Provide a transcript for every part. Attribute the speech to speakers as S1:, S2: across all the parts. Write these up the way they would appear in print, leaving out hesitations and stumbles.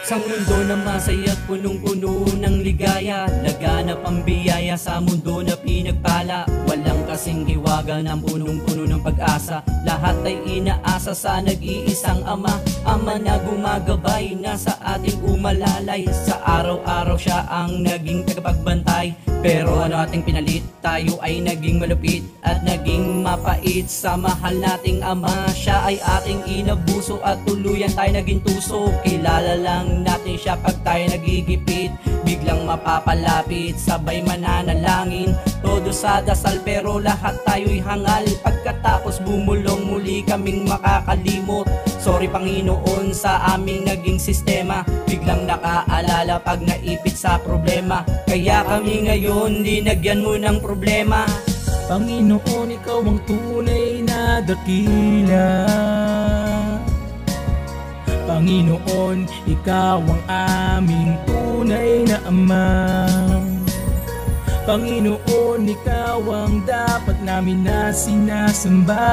S1: Sa mundo na masaya at punong-puno ng ligaya, laganap ang biyaya sa mundo na pinagpala. Walang kasing hiwaga ng punong-puno ng pag-asa. Lahat ay inaasa sa nag-iisang Ama, Ama na gumagabay, nasa ating umalalay. Sa araw-araw siya ang naging tagapagbantay. Pero ano ating pinalit? Tayo ay naging malupit at naging mapait sa mahal nating Ama. Siya ay ating inabuso at tuluyan tayo naging tuso. Kilala lang natin siya pag tayo nagigipit, biglang mapapalapit, sabay mananalangin. Todo sa dasal pero lahat tayo'y hangal. Pagkatapos bumulong muli kaming makakalimot. Sorry Panginoon sa aming naging sistema, biglang nakaalala pag naipit sa problema. Kaya kami ngayon dinagyan mo ng problema.
S2: Panginoon, ikaw ang tunay na dakila. Panginoon, ikaw ang aming tunay na Ama. Panginoon, ikaw ang dapat namin na sinasamba.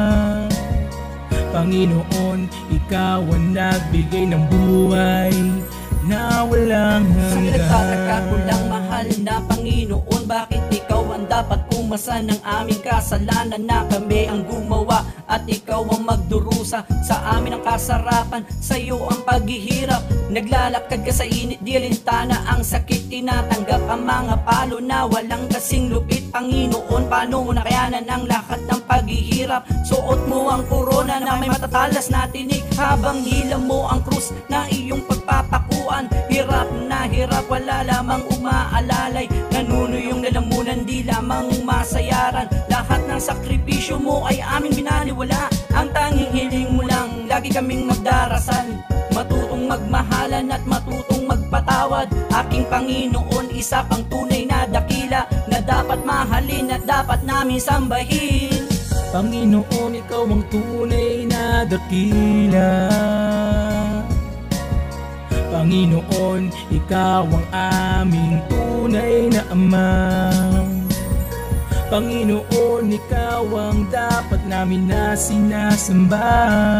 S2: Panginoon, ikaw ang nagbigay ng buhay na walang hanggan.
S1: Sa nagtataka ko lang, mahal na Panginoon, bakit ikaw ang dapat pumasa ng aming kasalanan na kami ang gumawa at ikaw ang magdurusa sa amin ang kasarapan. Sa iyo ang paghihirap, naglalakad ka sa init, di alintana ang sakit, tinatanggap ang mga palo na walang kasing lupit. Panginoon, paano mo nakayanan ang lahat ng paghihirap? Suot mo ang korona na may matatalas na tinik, habang hila mo ang krus na iyong pagpapakuan. Hirap na hirap, wala lamang umaalalay, nanuno yung lalamunan, di lamang masayaran. Lahat ng sakripisyo mo ay aming binaliwala. Ang tanging hiling mo lang, lagi kaming magdarasal, matutong magmahalan at matutong magpatawad. Aking Panginoon, isa pang tunay na dakila na dapat mahalin at dapat namin sambahin.
S2: Panginoon, ikaw ang tunay na dakila. Panginoon, ikaw ang aming tunay na Ama. Panginoon, ikaw ang dapat namin na sinasamba.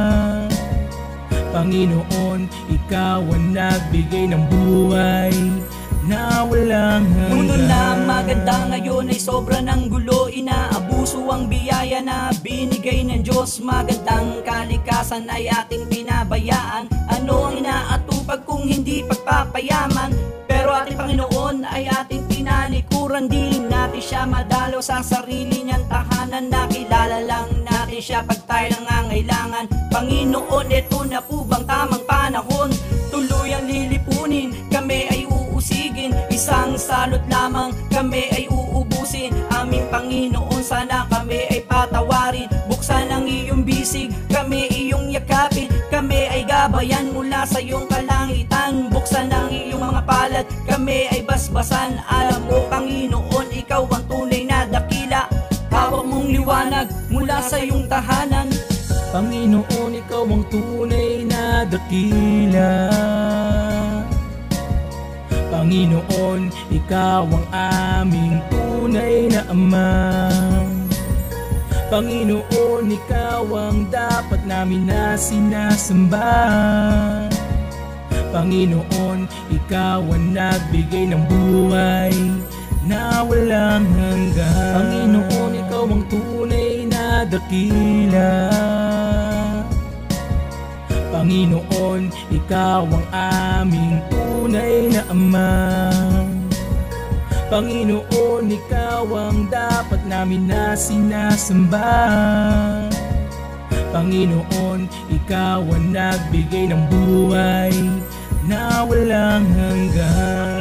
S2: Panginoon, ikaw ang nagbigay ng buhay na walang hanggan.
S1: Mundo na maganda ngayon ay sobra ng gulo, inaabuso ang biyaya na binigay ng Diyos. Magandang kalikasan ay ating pinabayaan. Ano ang inaatupag kung hindi pagpapayaman? Pero ating Panginoon ay ating tinalikuran, di natin siya madalo sa sarili niyang tahanan. Nakilala lang natin siya pag tayo nangangailangan. Panginoon, eto na po bang tamang panahon? Tuluyang lilipunin, kami ay uusigin. Isang salot lamang, kami ay uubusin. Aming Panginoon, sana kami ay patawarin. Buksan ang iyong bisig, kami iyong yakapin. Kami ay gabayan mula sa iyong kalangitan. Buksan ang iyong mga palad, kami ay basbasan. Alam mo Panginoon, ikaw ang tunay na dakila. Hawak mong liwanag mula sa iyong tahanan.
S2: Panginoon, ikaw ang tunay na dakila. Panginoon, ikaw ang aming tunay na Ama. Panginoon, ikaw ang dapat namin na sinasamba. Panginoon, ikaw ang nagbigay ng buhay na walang hanggan. Panginoon, ikaw ang tunay na dakila. Panginoon, ikaw ang aming tunay na Ama. Panginoon, ikaw ang dapat namin na sinasamba. Panginoon, ikaw ang nagbigay ng buhay na walang hanggan.